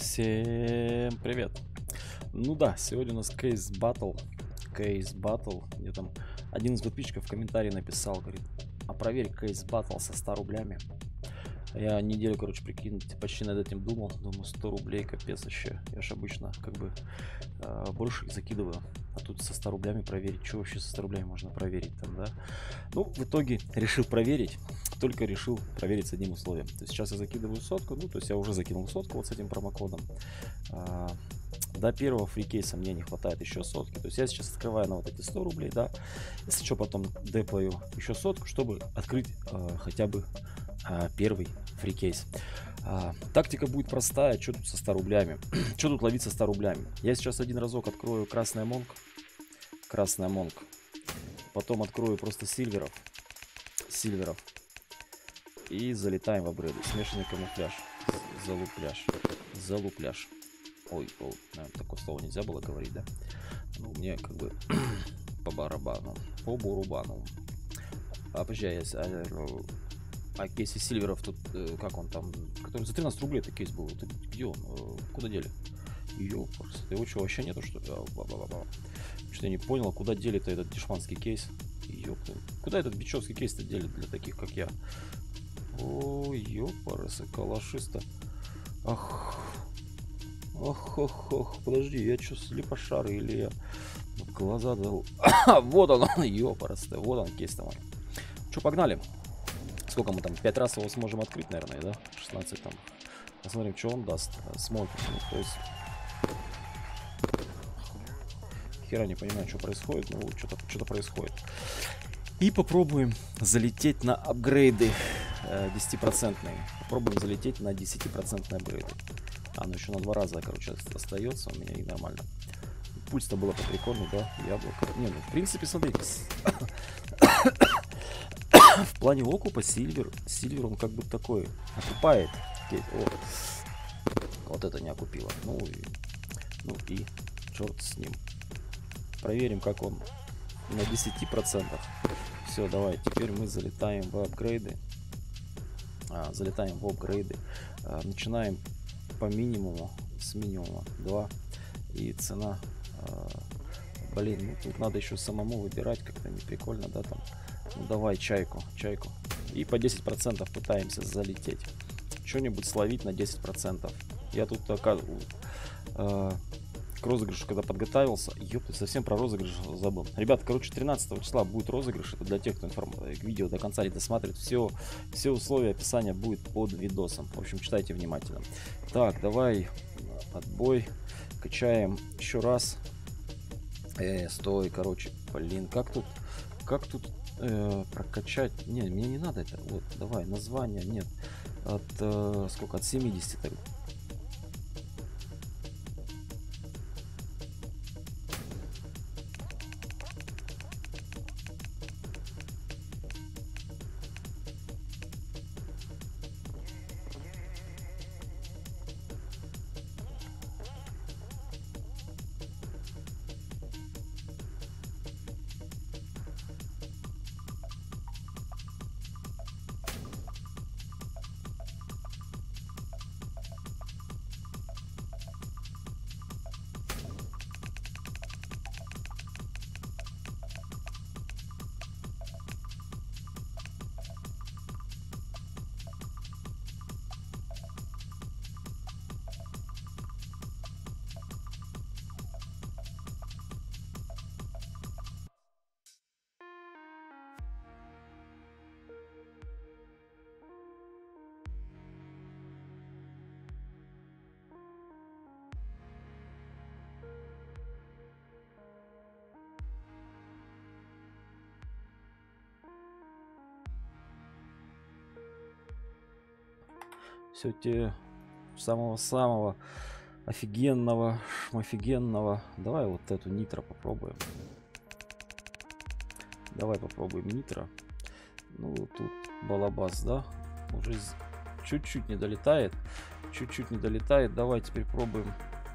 Всем привет. Ну да, сегодня у нас кейс батл. Мне там один из подписчиков в комментарии написал, говорит, а проверь кейс батл со 100 рублями. Я неделю, короче, прикинь, почти над этим думал. Думаю, 100 рублей, капец вообще. Я ж обычно как бы больше закидываю. А тут со 100 рублями проверить. Что вообще со 100 рублями можно проверить там, да? Ну, в итоге решил проверить. Только решил проверить с одним условием. То есть сейчас я закидываю сотку. Ну, то есть я уже закинул сотку вот с этим промокодом. До первого фрикейса мне не хватает еще сотки. То есть я сейчас открываю на вот эти 100 рублей, да. Если что, потом деплаю еще сотку, чтобы открыть хотя бы первый фрикейс. Тактика будет простая. Что тут со 100 рублями? Что тут ловить со 100 рублями? Я сейчас один разок открою красный амонг. Потом открою просто сильверов. И залетаем в апгрейды. Смешанный камуфляж. Залупляж. Ой, наверное, такое слово нельзя было говорить, да? Ну, мне как бы по барабану. По бурубану. Подожди, а кейс из сильверов тут, как он там, который за 13 рублей это кейс был, это, где он, куда дели? Ёпарс, его что, вообще нету, что ли? Что-то я не понял, куда дели-то этот дешманский кейс? Ёпта, куда этот бичевский кейс-то делит для таких, как я? О, ёпарс, калашиста. Ох, подожди, я что, слепошар или я в глаза дал? Вот он, ёпарс, вот он кейс-то мой. Что, погнали? Сколько мы там? 5 раз его сможем открыть, наверное, да? 16 там. Посмотрим, что он даст. Смотрим. Ну, то есть... Хера не понимаю, что происходит. Ну, что-то происходит. И попробуем залететь на апгрейды 10%. Попробуем залететь на 10% апгрейды. Ну еще на 2 раза, короче, остается у меня, и нормально. Пульс-то было по-прикольному, да? Яблоко. Не, ну, в принципе, смотрите. В плане окупа Сильвер он как бы такой окупает. О, вот это не окупило. Ну и черт с ним. Проверим, как он на 10%. Все, давай, теперь мы залетаем в апгрейды. Начинаем по минимуму, с минимума 2. И цена... блин, ну тут надо еще самому выбирать, как-то не прикольно, да, там. Ну давай чайку. И по 10% пытаемся залететь. Что-нибудь словить на 10%. Я тут к розыгрышу, когда подготовился, ёпта, совсем про розыгрыш забыл. Ребят, короче, 13 числа будет розыгрыш. Это для тех, кто видео до конца не досматривает. Все условия описания будет под видосом. В общем, читайте внимательно. Так, давай отбой. Качаем еще раз. Стой, короче. Блин, как тут прокачать? Не, мне не надо это. Вот, давай, название. Нет. Сколько? От 70 так. Все те самого офигенного. Давай вот эту нитро попробуем. Давай попробуем нитро. Ну, тут балабас, да? Уже чуть-чуть не долетает. Давай теперь пробуем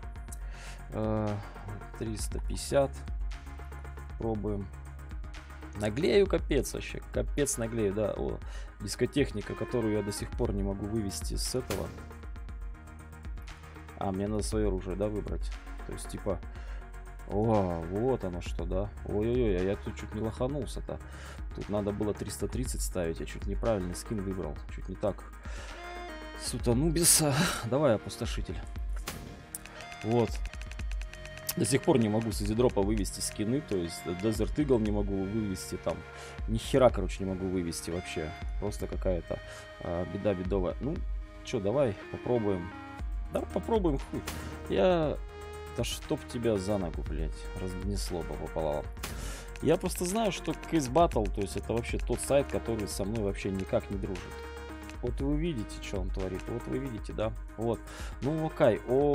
350. Пробуем. Наглею капец вообще. Капец наглею, да. О, дискотехника, которую я до сих пор не могу вывести с этого. А, мне надо свое оружие, да, выбрать? То есть, типа... О, вот оно что, да? Ой-ой-ой, а я тут чуть не лоханулся-то. Тут надо было 330 ставить, я чуть неправильный скин выбрал. Чуть не так. Сутанубиса. Давай, опустошитель. Вот. До сих пор не могу с изидропа вывести скины, то есть Desert Eagle не могу вывести там. Ни хера, короче, не могу вывести вообще. Просто какая-то беда бедовая. Ну, чё, давай попробуем. Да, попробуем, хуй. Да чтоб тебя за ногу, блядь, разнесло бы пополам. Я просто знаю, что Case Battle, то есть это вообще тот сайт, который со мной вообще никак не дружит. Вот вы видите, что он творит. Вот вы видите, да? Вот. Ну, окей.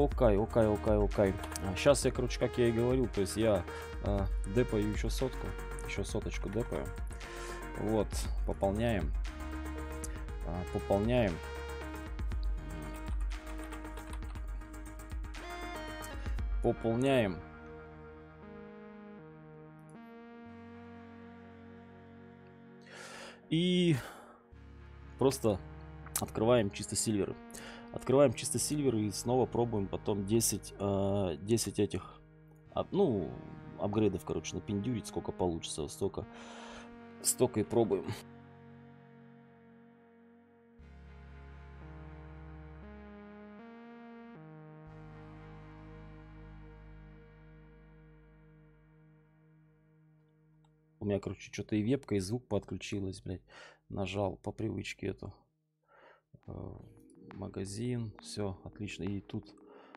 Сейчас я, короче, как я и говорил, то есть я депаю еще сотку. Еще соточку депаю. Вот. Пополняем. Пополняем. Пополняем. И просто открываем чисто сильверы. Открываем чисто сильверы и снова пробуем потом 10 этих, ну, апгрейдов, короче, напиндюрить, сколько получится, столько и пробуем. У меня, короче, что-то и вебка, и звук подключилась, блядь. Нажал по привычке эту. Магазин. Все, отлично. И тут...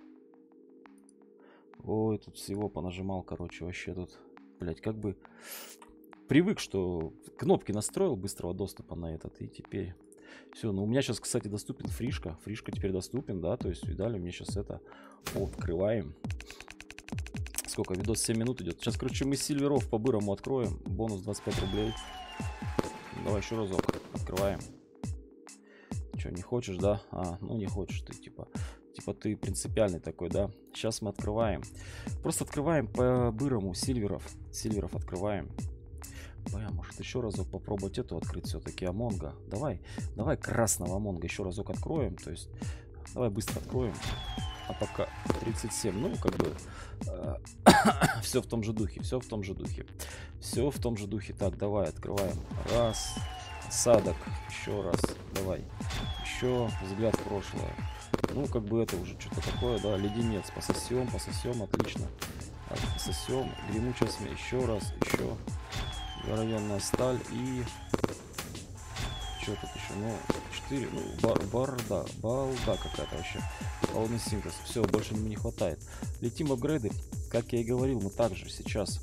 Ой, тут всего понажимал, короче, вообще тут... Блядь, как бы... Привык, что кнопки настроил быстрого доступа на этот, и теперь... Все, ну у меня сейчас, кстати, доступен фришка. Фришка теперь доступен, да, то есть, видали, мне сейчас это... Открываем. Сколько? Видос 7 минут идет. Сейчас, короче, мы сильверов по-бырому откроем. Бонус 25 рублей. Давай еще разок. Открываем. Че, не хочешь, да? Ну не хочешь ты, типа ты принципиальный такой, да? Сейчас мы открываем. Просто открываем по-бырому сильверов. Сильверов открываем. Бля, может еще разок попробовать эту открыть все-таки, Амонга. Давай красного Амонга еще разок откроем. То есть, давай быстро откроем. А пока 37, ну, как бы, все в том же духе, все в том же духе. Все в том же духе. Так, давай, открываем. Раз, осадок, еще раз, давай. Еще взгляд в прошлое. Ну, как бы это уже что-то такое, да, леденец. Пососем, отлично. Пососем, гремучая смесь, еще раз, еще. Районная сталь и... Что тут еще? Ну, 4, ну, балда какая-то вообще. Полный синтез. Все, больше мне не хватает. Летим в апгрейды. Как я и говорил, мы также сейчас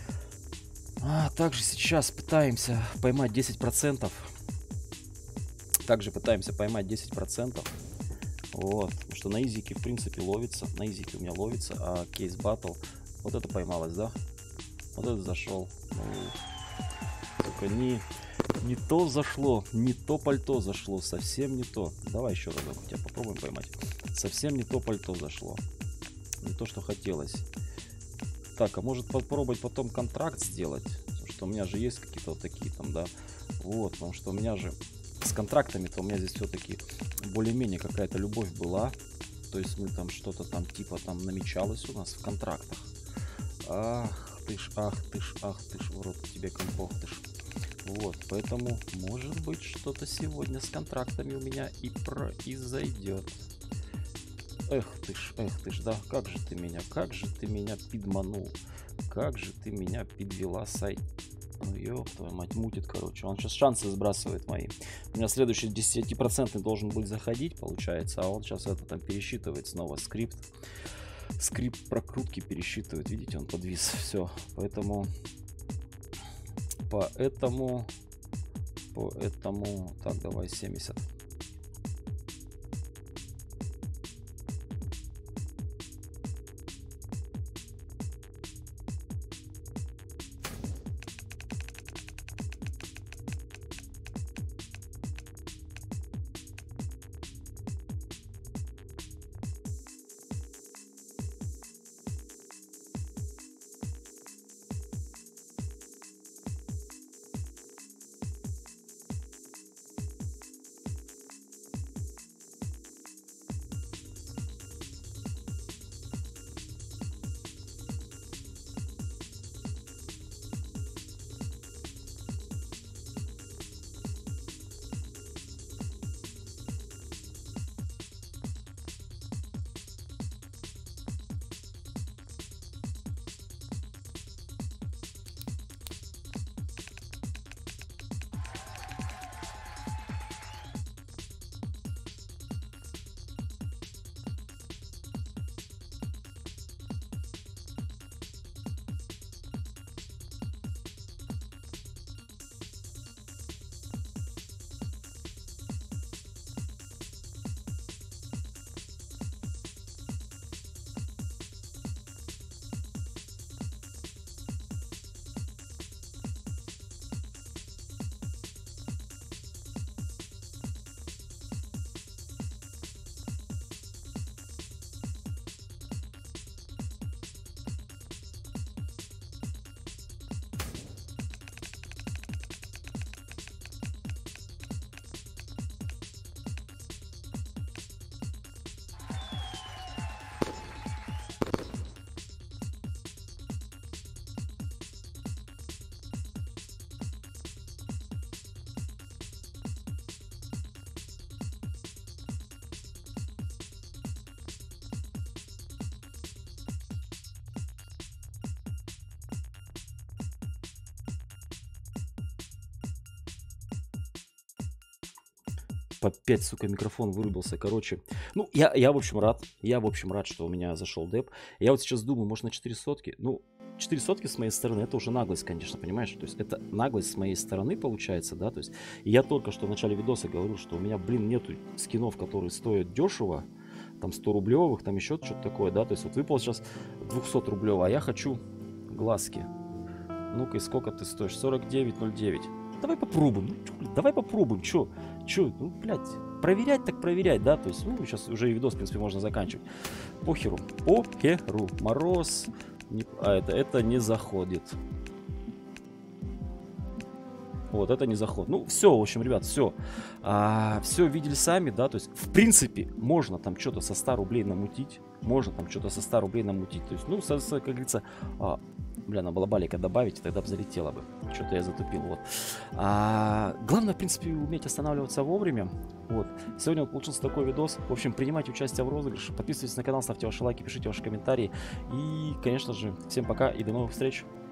пытаемся поймать 10%. Также пытаемся поймать 10%. Вот. Потому что на изике, в принципе, ловится. На изике у меня ловится. А кейс батл. Вот это поймалось, да? Вот это зашел. Ну, только не то зашло, не то пальто зашло, совсем не то. Давай еще разок у тебя попробуем поймать. Совсем не то пальто зашло. Не то, что хотелось. Так, а может попробовать потом контракт сделать? Потому что у меня же есть какие-то вот такие там, да. Вот, потому что у меня же с контрактами-то у меня здесь все-таки более-менее какая-то любовь была. То есть мы там что-то там типа там намечалось у нас в контрактах. Ах ты ж, в рот тебе компох ты ж. Вот, поэтому, может быть, что-то сегодня с контрактами у меня и произойдет. Эх ты ж, да, как же ты меня пидманул, как же ты меня подвела, сай. Ну, ёб твою мать, мутит, короче, он сейчас шансы сбрасывает мои. У меня следующий 10% должен быть заходить, получается, а он сейчас это там пересчитывает снова скрипт прокрутки пересчитывает, видите, он подвис, все, поэтому, так, давай 70. По 5, сука, микрофон вырубился. Короче, ну, я в общем рад. Я, в общем, рад, что у меня зашел деп. Я вот сейчас думаю, может, на 4 сотки? Ну, 4 сотки с моей стороны, это уже наглость, конечно, понимаешь? То есть это наглость с моей стороны получается, да? То есть я только что в начале видоса говорю, что у меня, блин, нету скинов, которые стоят дешево. Там 100 рублевых, там еще что-то такое, да? То есть вот выпал сейчас 200 рублевый, а я хочу глазки. Ну-ка, и сколько ты стоишь? 49,09. Давай попробуем. Ну, давай попробуем. Чё? Ну, блядь. Проверять так проверять, да? То есть, ну, сейчас уже и видос, в принципе, можно заканчивать. Похеру. Похеру. Мороз. Это не заходит. Вот, это не заход. Ну, все, в общем, ребят, все. Все видели сами, да, то есть, в принципе, можно там что-то со 100 рублей намутить. Можно там что-то со 100 рублей намутить. То есть, ну, как говорится, бля, надо было балика добавить, тогда бы залетело бы. Что-то я затупил, вот. Главное, в принципе, уметь останавливаться вовремя. Вот. Сегодня вот получился такой видос. В общем, принимайте участие в розыгрыше. Подписывайтесь на канал, ставьте ваши лайки, пишите ваши комментарии. И, конечно же, всем пока и до новых встреч.